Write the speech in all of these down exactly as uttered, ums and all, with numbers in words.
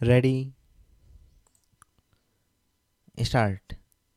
Ready start.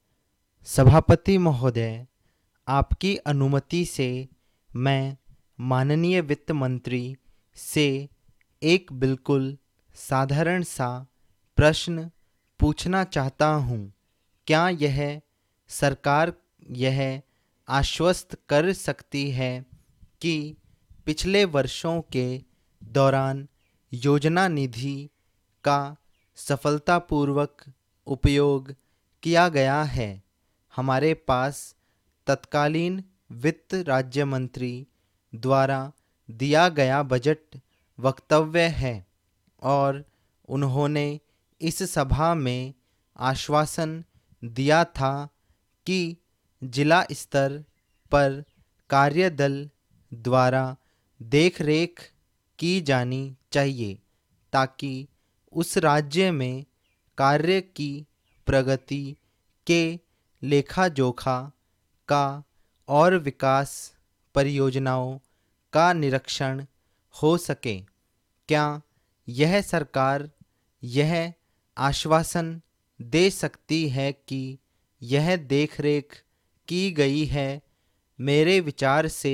सभापति महोदय, आपकी अनुमति से मैं माननीय वित्त मंत्री से एक बिल्कुल साधारण सा प्रश्न पूछना चाहता हूँ। क्या यह सरकार यह आश्वस्त कर सकती है कि पिछले वर्षों के दौरान योजना निधि का सफलतापूर्वक उपयोग किया गया है? हमारे पास तत्कालीन वित्त राज्य मंत्री द्वारा दिया गया बजट वक्तव्य है और उन्होंने इस सभा में आश्वासन दिया था कि जिला स्तर पर कार्यदल द्वारा देखरेख की जानी चाहिए ताकि उस राज्य में कार्य की प्रगति के लेखा जोखा का और विकास परियोजनाओं का निरीक्षण हो सके। क्या यह सरकार यह आश्वासन दे सकती है कि यह देखरेख की गई है? मेरे विचार से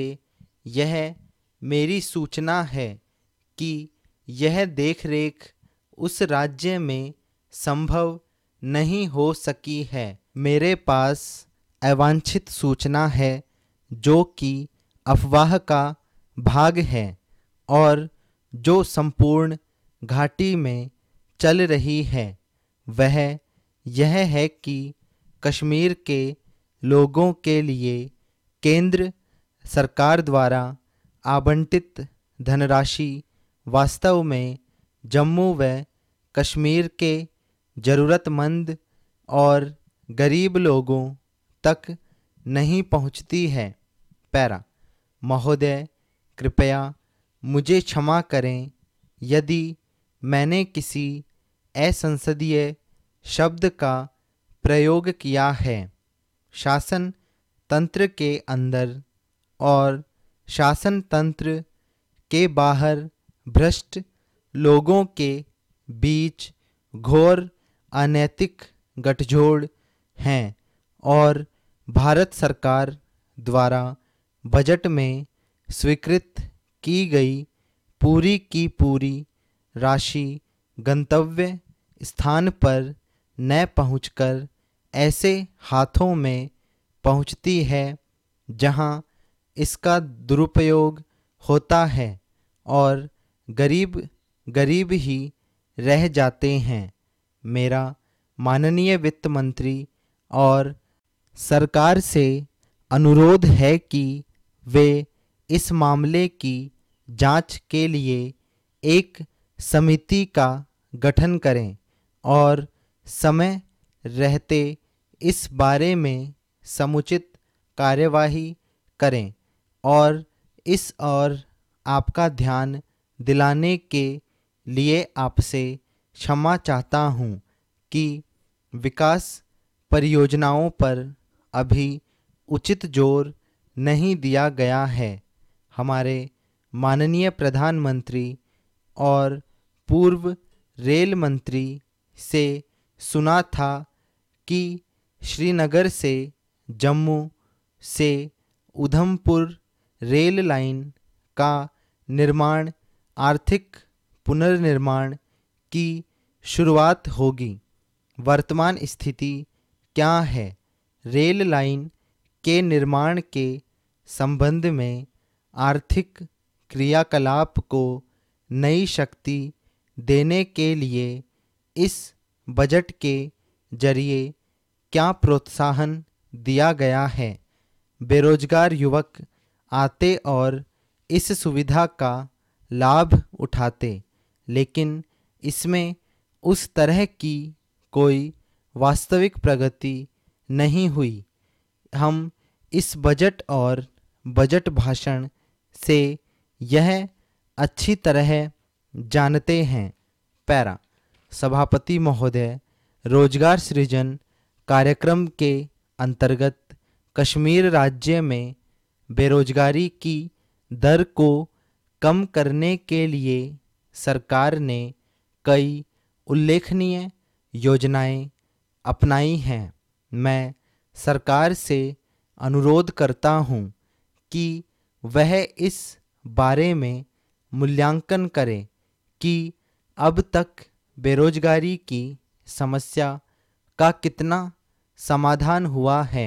यह मेरी सूचना है कि यह देखरेख उस राज्य में संभव नहीं हो सकी है। मेरे पास अवांछित सूचना है जो कि अफवाह का भाग है और जो संपूर्ण घाटी में चल रही है। वह यह है कि कश्मीर के लोगों के लिए केंद्र सरकार द्वारा आवंटित धनराशि वास्तव में जम्मू व कश्मीर के ज़रूरतमंद और गरीब लोगों तक नहीं पहुंचती है। पैरा महोदय, कृपया मुझे क्षमा करें यदि मैंने किसी असंसदीय शब्द का प्रयोग किया है। शासन तंत्र के अंदर और शासन तंत्र के बाहर भ्रष्ट लोगों के बीच घोर अनैतिक गठजोड़ हैं और भारत सरकार द्वारा बजट में स्वीकृत की गई पूरी की पूरी राशि गंतव्य स्थान पर न पहुंचकर ऐसे हाथों में पहुंचती है जहां इसका दुरुपयोग होता है और गरीब गरीब ही रह जाते हैं। मेरा माननीय वित्त मंत्री और सरकार से अनुरोध है कि वे इस मामले की जांच के लिए एक समिति का गठन करें और समय रहते इस बारे में समुचित कार्यवाही करें और इस और आपका ध्यान दिलाने के लिए आपसे क्षमा चाहता हूँ कि विकास परियोजनाओं पर अभी उचित जोर नहीं दिया गया है। हमारे माननीय प्रधानमंत्री और पूर्व रेल मंत्री से सुना था कि श्रीनगर से जम्मू से उधमपुर रेल लाइन का निर्माण आर्थिक पुनर्निर्माण की शुरुआत होगी। वर्तमान स्थिति क्या है? रेल लाइन के निर्माण के संबंध में आर्थिक क्रियाकलाप को नई शक्ति देने के लिए इस बजट के जरिए क्या प्रोत्साहन दिया गया है? बेरोजगार युवक आते और इस सुविधा का लाभ उठाते, लेकिन इसमें उस तरह की कोई वास्तविक प्रगति नहीं हुई। हम इस बजट और बजट भाषण से यह अच्छी तरह जानते हैं। पैरा सभापति महोदय, रोजगार सृजन कार्यक्रम के अंतर्गत कश्मीर राज्य में बेरोजगारी की दर को कम करने के लिए सरकार ने कई उल्लेखनीय योजनाएं अपनाई हैं। मैं सरकार से अनुरोध करता हूं कि वह इस बारे में मूल्यांकन करे कि अब तक बेरोजगारी की समस्या का कितना समाधान हुआ है।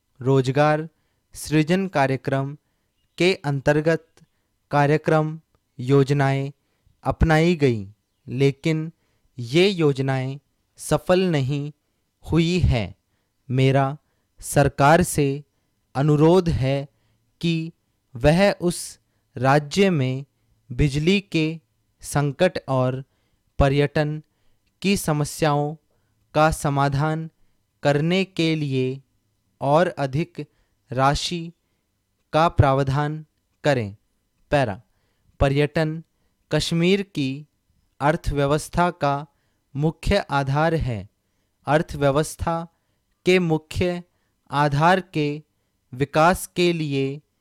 रोजगार सृजन कार्यक्रम के अंतर्गत कार्यक्रम योजनाएं अपनाई गई, लेकिन ये योजनाएं सफल नहीं हुई है। मेरा सरकार से अनुरोध है कि वह उस राज्य में बिजली के संकट और पर्यटन की समस्याओं का समाधान करने के लिए और अधिक राशि का प्रावधान करें। पैरा पर्यटन कश्मीर की अर्थव्यवस्था का मुख्य आधार है। अर्थव्यवस्था के मुख्य आधार के विकास के लिए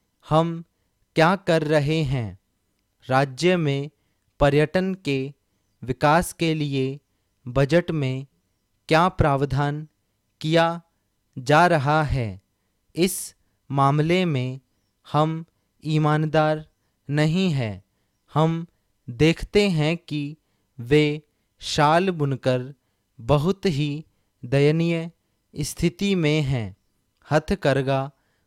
हम क्या कर रहे हैं? राज्य में पर्यटन के विकास के लिए बजट में क्या प्रावधान किया जा रहा है? इस मामले में हम ईमानदार नहीं हैं। हम देखते हैं कि वे शाल बुनकर बहुत ही दयनीय स्थिति में हैं। हथकरघा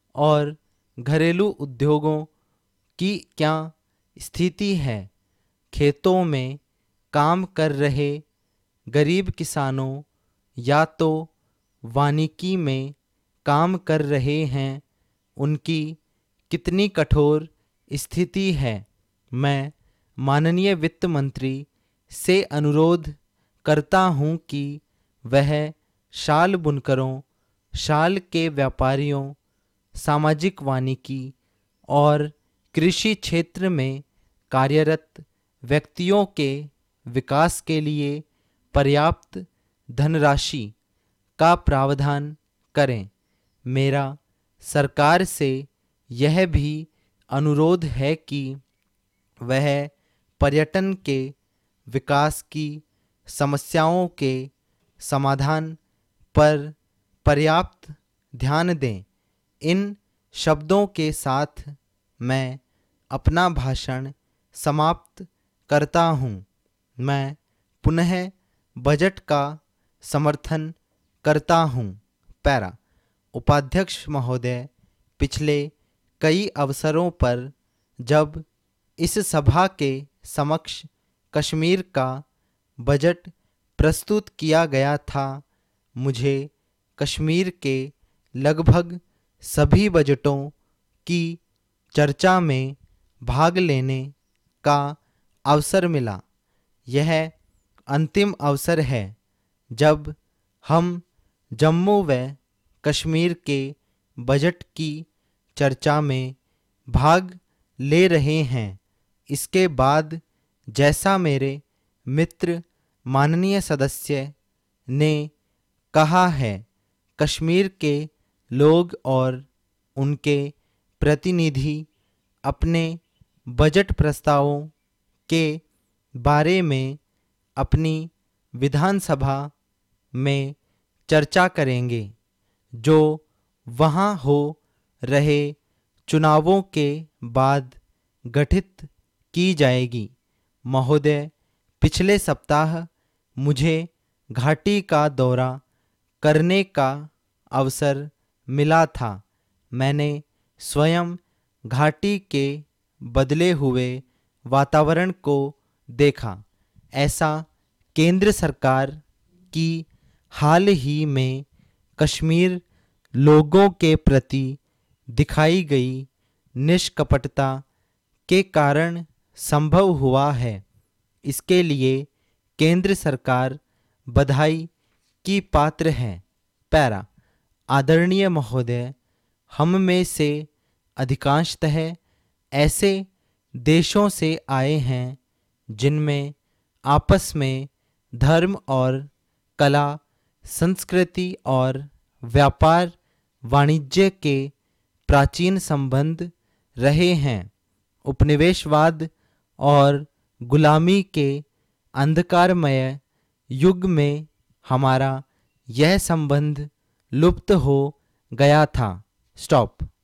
और घरेलू उद्योगों की क्या स्थिति है? खेतों में काम कर रहे गरीब किसानों या तो वानिकी में काम कर रहे हैं, उनकी कितनी कठोर स्थिति है। मैं माननीय वित्त मंत्री से अनुरोध करता हूं कि वह शाल बुनकरों, शाल के व्यापारियों, सामाजिक वानिकी और कृषि क्षेत्र में कार्यरत व्यक्तियों के विकास के लिए पर्याप्त धनराशि का प्रावधान करें। मेरा सरकार से यह भी अनुरोध है कि वह पर्यटन के विकास की समस्याओं के समाधान पर पर्याप्त ध्यान दें। इन शब्दों के साथ मैं अपना भाषण समाप्त करता हूँ। मैं पुनः बजट का समर्थन करता हूँ। पैरा उपाध्यक्ष महोदय, पिछले कई अवसरों पर जब इस सभा के समक्ष कश्मीर का बजट प्रस्तुत किया गया था, मुझे कश्मीर के लगभग सभी बजटों की चर्चा में भाग लेने का अवसर मिला। यह अंतिम अवसर है जब हम जम्मू व कश्मीर के बजट की चर्चा में भाग ले रहे हैं। इसके बाद जैसा मेरे मित्र माननीय सदस्य ने कहा है, कश्मीर के लोग और उनके प्रतिनिधि अपने बजट प्रस्तावों के बारे में अपनी विधानसभा में चर्चा करेंगे, जो वहां हो रहे चुनावों के बाद गठित की जाएगी। महोदय, पिछले सप्ताह मुझे घाटी का दौरा करने का अवसर मिला था। मैंने स्वयं घाटी के बदले हुए वातावरण को देखा। ऐसा केंद्र सरकार की हाल ही में कश्मीर लोगों के प्रति दिखाई गई निष्कपटता के कारण संभव हुआ है। इसके लिए केंद्र सरकार बधाई की पात्र है। पैरा आदरणीय महोदय, हम में से अधिकांशतः ऐसे देशों से आए हैं जिनमें आपस में धर्म और कला, संस्कृति और व्यापार वाणिज्य के प्राचीन संबंध रहे हैं। उपनिवेशवाद और गुलामी के अंधकारमय युग में हमारा यह संबंध लुप्त हो गया था। स्टॉप।